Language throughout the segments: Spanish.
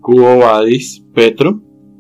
Quo Vadis, Petro.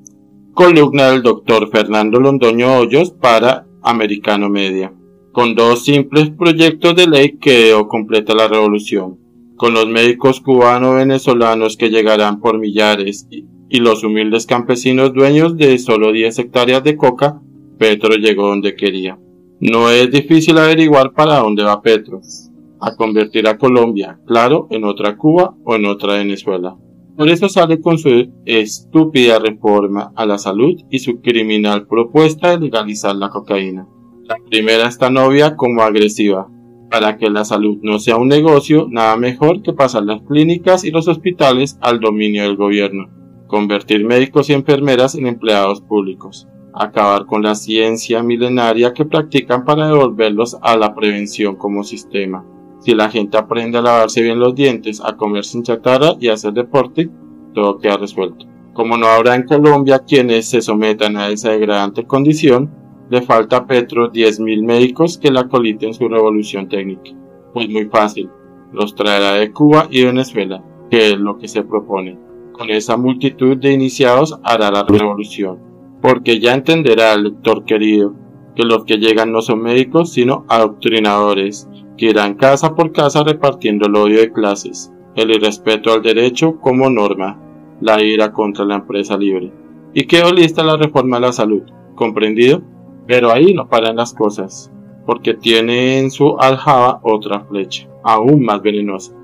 Columna del Dr. Fernando Londoño Hoyos para Americano Media. Con dos simples proyectos de ley quedó completa la revolución. Con los médicos cubano-venezolanos que llegarán por millares y los humildes campesinos dueños de solo 10 hectáreas de coca, Petro llegó donde quería. No es difícil averiguar para dónde va Petro. A convertir a Colombia, claro, en otra Cuba o en otra Venezuela. Por eso sale con su estúpida reforma a la salud y su criminal propuesta de legalizar la cocaína. La primera está novia como agresiva. Para que la salud no sea un negocio, nada mejor que pasar las clínicas y los hospitales al dominio del gobierno. Convertir médicos y enfermeras en empleados públicos. Acabar con la ciencia milenaria que practican para devolverlos a la prevención como sistema. Si la gente aprende a lavarse bien los dientes, a comer sin chatarra y a hacer deporte, todo queda resuelto. Como no habrá en Colombia quienes se sometan a esa degradante condición, le falta a Petro 10.000 médicos que la coliten su revolución técnica. Pues muy fácil, los traerá de Cuba y Venezuela, que es lo que se propone. Con esa multitud de iniciados hará la revolución, porque ya entenderá el lector querido que los que llegan no son médicos sino adoctrinadores, que irán casa por casa repartiendo el odio de clases, el irrespeto al derecho como norma, la ira contra la empresa libre. Y quedó lista la reforma a la salud, ¿comprendido? Pero ahí no paran las cosas, porque tiene en su aljaba otra flecha, aún más venenosa.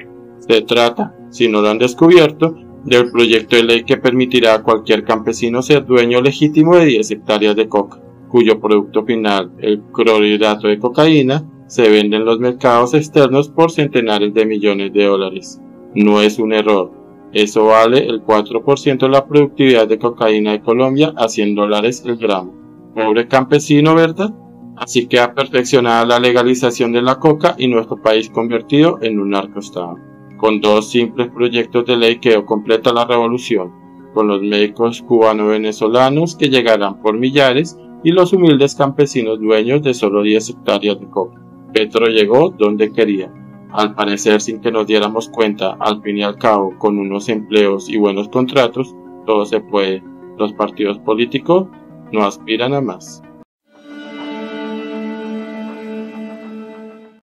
Se trata, si no lo han descubierto, del proyecto de ley que permitirá a cualquier campesino ser dueño legítimo de 10 hectáreas de coca, cuyo producto final, el clorhidrato de cocaína, se vende en los mercados externos por centenares de millones de dólares. No es un error, eso vale el 4% de la productividad de cocaína de Colombia a $100 el gramo. Pobre campesino, ¿verdad? Así queda perfeccionada la legalización de la coca y nuestro país convertido en un narcoestado. Con dos simples proyectos de ley quedó completa la revolución, con los médicos cubano-venezolanos que llegarán por millares y los humildes campesinos dueños de solo 10 hectáreas de coca. Petro llegó donde quería, al parecer sin que nos diéramos cuenta. Al fin y al cabo, con unos empleos y buenos contratos, todo se puede. Los partidos políticos no aspiran a más.